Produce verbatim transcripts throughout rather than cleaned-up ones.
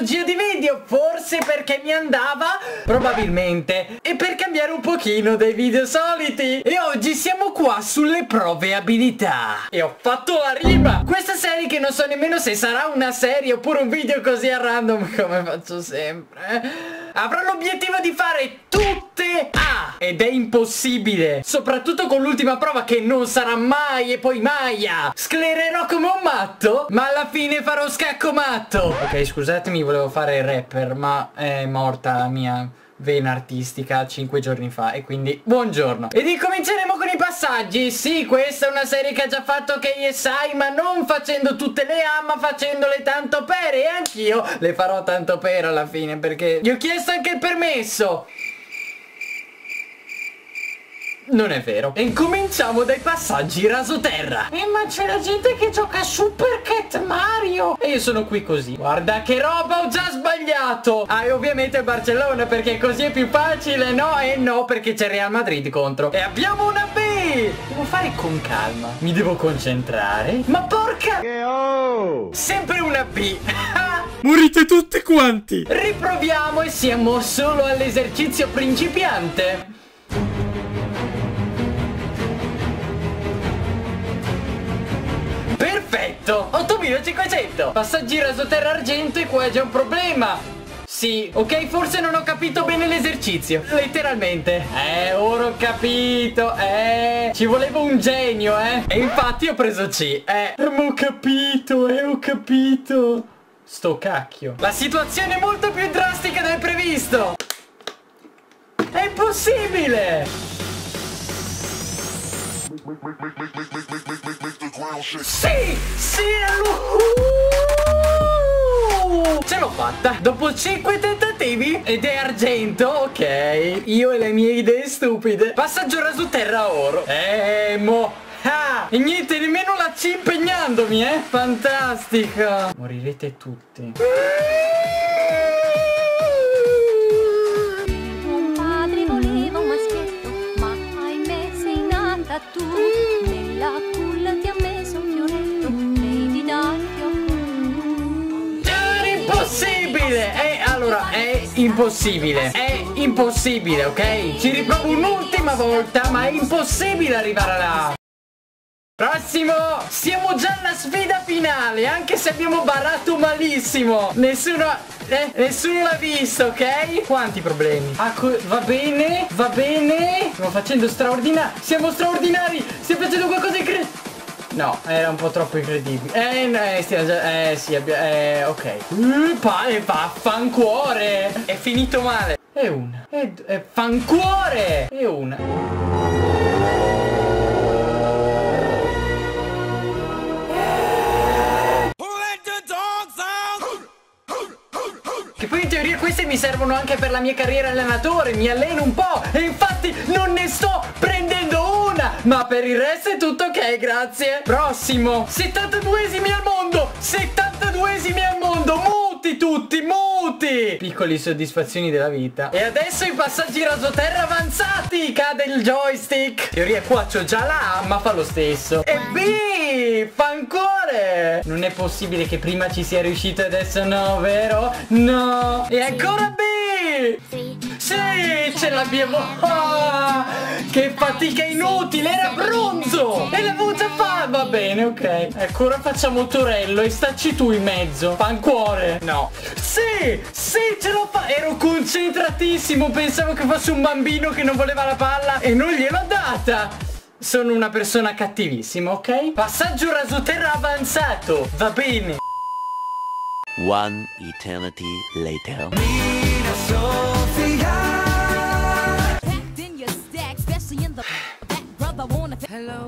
tipologia di video, forse perché mi andava, probabilmente, e per cambiare un pochino dai video soliti. E oggi siamo qua sulle prove abilità. E ho fatto la rima. Questa serie che non so nemmeno se sarà una serie oppure un video così a random come faccio sempre, avrà l'obiettivo di fare tutte A, ed è impossibile, soprattutto con l'ultima prova che non sarà mai e poi mai A. Sclererò come un matto, ma alla fine farò scacco matto. Ok, scusatemi, volevo fare il rapper, ma è morta la mia vena artistica cinque giorni fa e quindi buongiorno. Ed incominceremo con i passaggi. Sì, questa è una serie che ha già fatto K S I, ma non facendo tutte le A, ma facendole tanto per, e anch'io le farò tanto per alla fine, perché gli ho chiesto anche il permesso. Non è vero. E incominciamo dai passaggi rasoterra. Eh, ma c'è la gente che gioca a Super Cat Mario e io sono qui così. Guarda che roba, ho già sbagliato. Ah, e ovviamente il Barcellona, perché così è più facile. No e no, perché c'è Real Madrid contro. E abbiamo una B. Devo fare con calma, mi devo concentrare. Ma porca oh! Sempre una B. Morite tutti quanti. Riproviamo e siamo solo all'esercizio principiante. Perfetto, ottomilacinquecento. Passaggi rasoterra argento e qua è già un problema. Sì, ok, forse non ho capito bene l'esercizio. Letteralmente. Eh, ora ho capito. Eh, ci voleva un genio, eh. E infatti ho preso C. Eh, ma ho capito, eh, ho capito. Sto cacchio. La situazione è molto più drastica del previsto. È impossibile. Sì, sì, uh, ce l'ho fatta dopo cinque tentativi ed è argento, ok. Io e le mie idee stupide. Passaggio rasoterra oro. Eh, mo ah, e niente, nemmeno la C impegnandomi, eh. Fantastica. Morirete tutti. Un padre voleva un maschietto, ma ahimè sei nata tu. Nella culla ti ha messo un fioretto, devi darti un... Era impossibile. Eh, allora, è impossibile. È impossibile, ok? Ci riprovo un'ultima volta, ma è impossibile arrivare là. Prossimo! Siamo già alla sfida finale, anche se abbiamo barato malissimo. Nessuno... Eh, nessuno l'ha visto, ok? Quanti problemi? Ah, va bene, va bene. Stiamo facendo straordinari. Siamo straordinari. Stiamo facendo qualcosa di incredibile. No, era un po' troppo incredibile. Eh, no, eh, stiamo già... Eh, sì, abbiamo... Eh, ok. Uh, pa, e vaffancuore. È finito male. E una. E, e fancuore. E una. Che poi in teoria queste mi servono anche per la mia carriera allenatore, mi alleno un po' e infatti non ne sto prendendo una, ma per il resto è tutto ok, grazie. Prossimo, settantaduesimi al mondo, settantaduesimi al mondo, muti tutti, muti. Piccole soddisfazioni della vita. E adesso i passaggi rasoterra avanzati, cade il joystick. In teoria qua c'ho già la A, ma fa lo stesso. E B, fancore. Non è possibile che prima ci sia riuscito e adesso no, vero? No. E ancora B. Sì, ce l'abbiamo. Oh, che fatica inutile, era bronzo. E l'avevo già fatta. Va bene, ok. Ecco, ora facciamo Torello e stacci tu in mezzo. Fancuore. No. Sì, sì, ce l'ho fatta. Ero concentratissimo, pensavo che fosse un bambino che non voleva la palla e non gliel'ho data. Sono una persona cattivissima, ok? Passaggio rasoterra avanzato. Va bene. One eternity later. Hello,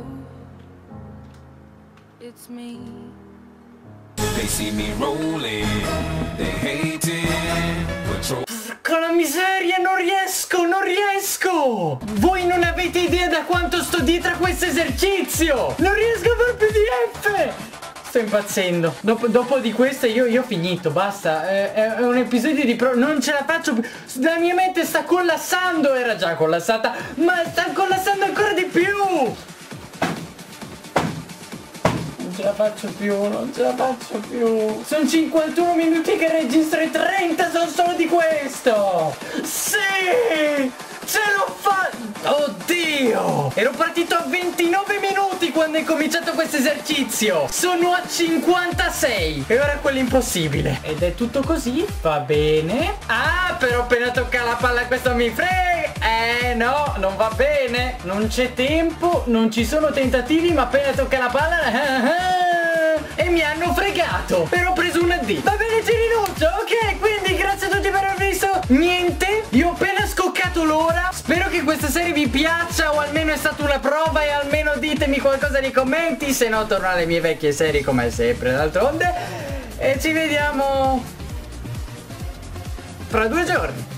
it's me. They see me rolling, they hating, patrol. Con la miseria, non riesco, non riesco. Voi non avete idea da quanto sto dietro a questo esercizio. Non riesco a fare più di F. Sto impazzendo. Dopo, dopo di questo io, io ho finito, basta. È, è un episodio di pro... Non ce la faccio più. La mia mente sta collassando. Era già collassata, ma sta collassando ancora di più. ce la faccio più, non ce la faccio più. Sono cinquantuno minuti che registro e trenta sono solo di questo. Sì! Ce l'ho fatta! Oddio! Ero partito a ventinove minuti quando ho cominciato questo esercizio. Sono a cinquantasei. E ora quello impossibile. Ed è tutto così, va bene. Ah, però appena tocca la palla questo mi frega. Eh no, non va bene. Non c'è tempo, non ci sono tentativi, ma appena tocca la palla e mi hanno fregato. Però ho preso una D. Va bene, ci rinuncio. Ok, quindi grazie a tutti per aver visto. Niente, io ho appena scoccato l'ora. Spero che questa serie vi piaccia, o almeno è stata una prova, e almeno ditemi qualcosa nei commenti. Se no torno alle mie vecchie serie come sempre, d'altronde. E ci vediamo fra due giorni.